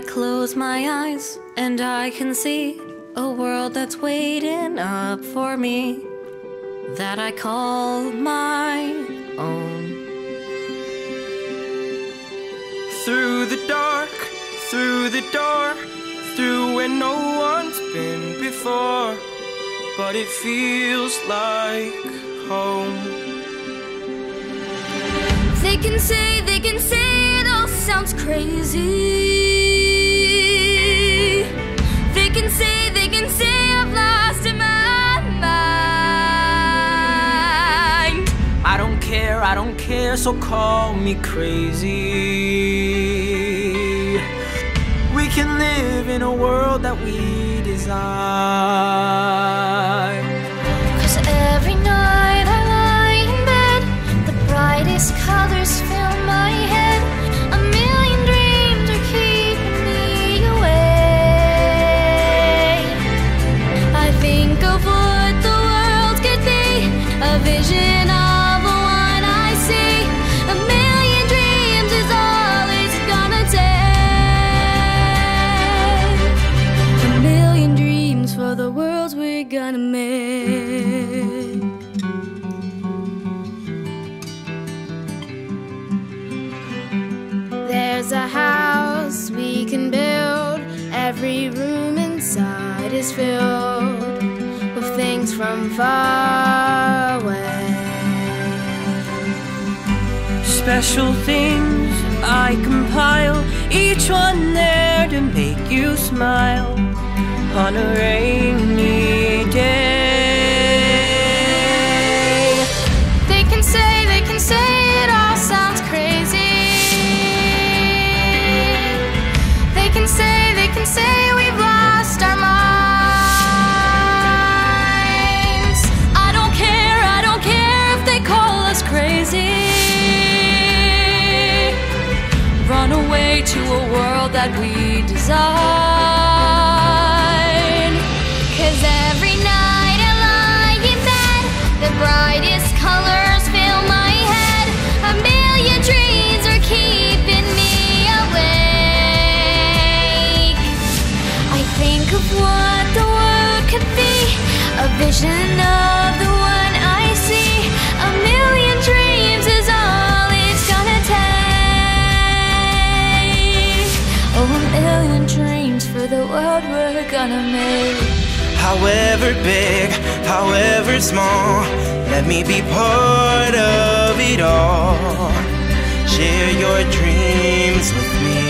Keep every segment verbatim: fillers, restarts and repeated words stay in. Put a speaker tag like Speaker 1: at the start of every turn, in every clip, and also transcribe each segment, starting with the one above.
Speaker 1: close my eyes and I can see a world that's waiting up for me, that I call my own.
Speaker 2: Through the dark, through the door, through where no one's been before, but it feels like home.
Speaker 1: They can say, they can say it all sounds crazy. They can say, they can say I've lost my mind.
Speaker 2: I don't care, I don't care, so call me crazy. We can live in a world that we design.
Speaker 1: 'Cause every night I lie in bed, the brightest colors fill my head. A million dreams are keeping me awake. I think of what the world could be, a vision of the one I see. A million dreams is all it's gonna take. A million dreams for the worlds we're gonna make. There's a house we can build, every room inside is filled with things from far away.
Speaker 2: Special things I compile, each one there to make you smile on a rainy day.
Speaker 1: They can say, they can say it all sounds crazy. They can say, they can say we've lost our minds. I don't care, I don't care if they call us crazy. Run away to a world that we design. 'Cause every night I lie in bed, the brightest colors fill my head. A million dreams are keeping me awake. I think of what the world could be, a vision of the one I see. A million dreams is all it's gonna take. Oh, a million dreams for the world we're gonna make.
Speaker 2: However big, however small, let me be part of it all. Share your dreams with me.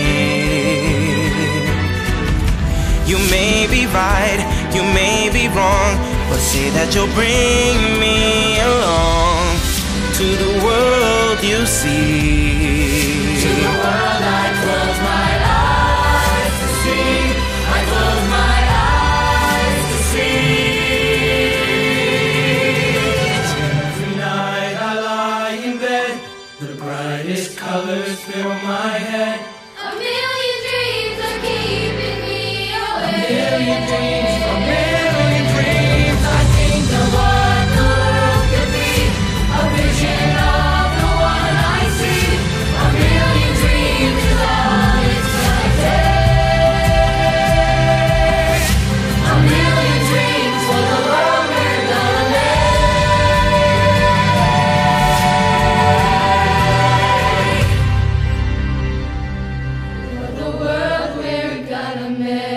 Speaker 2: You may be right, you may be wrong, but say that you'll bring me along to the world you see. To the world I close my eyes to see. I close my eyes to see. Every night I lie in bed, the brightest colors fill my head.
Speaker 1: A million dreams are keeping me awake.
Speaker 2: A million dreams, a million dreams. I think of what the world could be, a vision of the one I see. A million dreams is all it's gonna take. A million dreams for the world we're gonna make.
Speaker 1: For the world we're gonna make.